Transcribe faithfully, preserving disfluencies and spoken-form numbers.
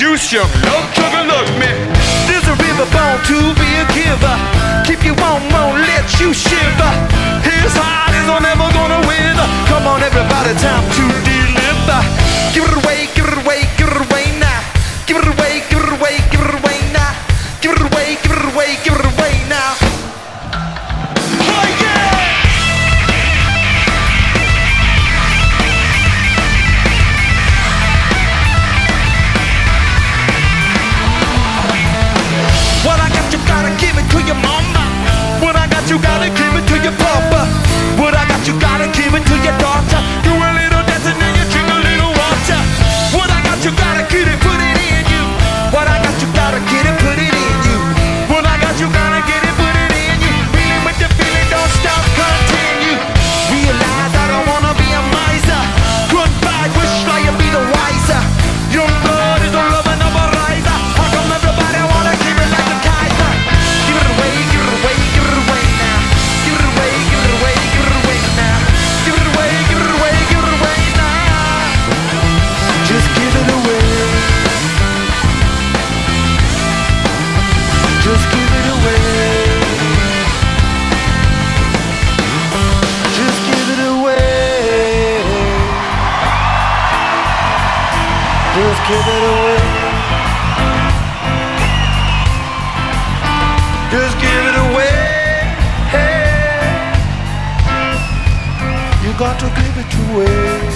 juice, young love chugger, love me. There's a river born to be a giver. Keep you warm, won't let you shiver. His heart is never gonna wither. Come on, everybody, time to deliver. Give it away, give it away, give it away now. Give it away, give it away, give it away now. Give it away, give it away, give it away now. Oh yeah! What I got, you gotta give it to your mama. What I got, you gotta give it to your papa. What I got, you gotta give it to your daughter. Do a little dancing and you drink a little water. What I got, you gotta get it, put it in you. What I got, you gotta get it, put it in you. What I got, you gotta get it, put it in you. Feeling with the feeling, don't stop, continue. Realize I don't wanna be a miser. Goodbye, wish I could be the wiser. Young blood is the loving of a riser. How come everybody wanna keep it like a Kaiser? Give it away, give it away, give it away now. Give it away, give it away, give it away now. Give it away, give it away, give it away now. Just give it away. Just give it away. Just give it away. Just give it away. Just give it away. Hey. You got to give it away.